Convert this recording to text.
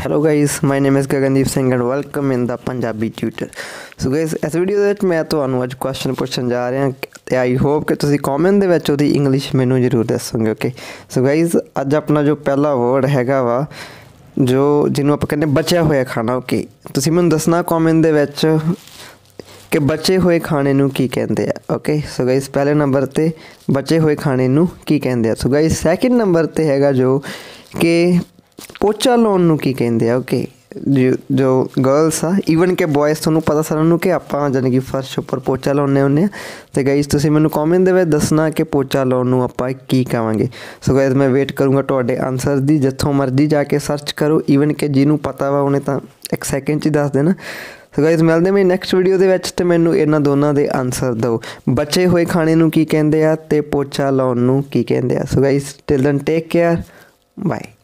Hello guys, my name is Gagandeep Singh and welcome in the Punjabi tutor. So guys, इस video ਦੇ ਵਿੱਚ ਮੈਂ ਤੁਹਾਨੂੰ ਅੱਜ ਕੁਐਸਚਨ ਪੁੱਛਣ ਜਾ ਰਿਹਾ ਤੇ ਆਈ ਹੋਪ ਕਿ ਤੁਸੀਂ ਕਮੈਂਟ ਦੇ ਵਿੱਚ ਉਹਦੀ ਇੰਗਲਿਸ਼ ਮੈਨੂੰ ਜ਼ਰੂਰ ਦੱਸੋਗੇ। ਓਕੇ, ਸੋ ਗਾइस, ਅੱਜ ਆਪਣਾ ਜੋ ਪਹਿਲਾ ਵਰਡ ਹੈਗਾ ਵਾ ਜੋ ਜਿਹਨੂੰ ਆਪਾਂ ਕਹਿੰਦੇ ਬਚਿਆ ਹੋਇਆ ਖਾਣਾ। ਓਕੇ, ਤੁਸੀਂ ਮੈਨੂੰ ਦੱਸਣਾ ਕਮੈਂਟ ਦੇ ਵਿੱਚ ਕਿ ਬਚੇ ਹੋਏ ਖਾਣੇ ਨੂੰ ਕੀ ਕਹਿੰਦੇ ਆ। ਓਕੇ, ਸੋ ਗਾइस, ਪਹਿਲੇ ਨੰਬਰ ਤੇ ਬਚੇ ਹੋਏ ਖਾਣੇ ਨੂੰ ਕੀ ਕਹਿੰਦੇ ਆ। ਸੋ ਗਾइस, ਸੈਕਿੰਡ ਨੰਬਰ ਤੇ ਹੈਗਾ ਜੋ ਕਿ ਪੋਚਾ ਲਾਉਣ ਨੂੰ ਕੀ ਕਹਿੰਦੇ ਆ। ਓਕੇ, ਜੋ ਗਰਲਸ ਆ ਈਵਨ ਕਿ ਬॉयज़ ਤੁਹਾਨੂੰ ਪਤਾ ਸਾਰਿਆਂ ਨੂੰ ਕਿ ਆਪਾਂ ਜਾਨੀ ਕਿ ਫਰਸ਼ ਉੱਪਰ ਪੋਚਾ ਲਾਉਂਦੇ ਹੁੰਦੇ ਹਾਂ। ਅਤੇ ਗਾइस, ਤੁਸੀਂ ਮੈਨੂੰ ਕਮੈਂਟ ਦੇ ਵਿੱਚ ਦੱਸਣਾ ਕਿ ਪੋਚਾ ਲਾਉਣ ਨੂੰ ਆਪਾਂ ਕੀ ਕਹਾਂਗੇ। ਸੋ ਗਾइस, ਮੈਂ ਵੇਟ ਕਰੂੰਗਾ ਤੁਹਾਡੇ ਆਨਸਰ ਦੀ। ਜਿੱਥੋਂ ਮਰਜ਼ੀ ਜਾ ਕੇ ਸਰਚ ਕਰੋ, ਈਵਨ ਕਿ ਜਿਹਨੂੰ ਪਤਾ ਵਾ ਉਹਨੇ ਤਾਂ ਇੱਕ ਸੈਕਿੰਡ 'ਚ ਹੀ ਦੱਸ ਦੇਣਾ। ਸੋ ਗਾइस, ਮਿਲਦੇ ਮੈਂ ਨੈਕਸਟ ਵੀਡੀਓ ਦੇ ਵਿੱਚ ਅਤੇ ਮੈਨੂੰ ਇਹਨਾਂ ਦੋਨਾਂ ਦੇ ਆਨਸਰ ਦਿਓ। ਬਚੇ ਹੋਏ ਖਾਣੇ ਨੂੰ ਕੀ ਕਹਿੰਦੇ ਆ ਅਤੇ ਪੋਚਾ ਲਾਉਣ ਨੂੰ ਕੀ ਕਹਿੰਦੇ ਆ। So guys, till then take care, bye.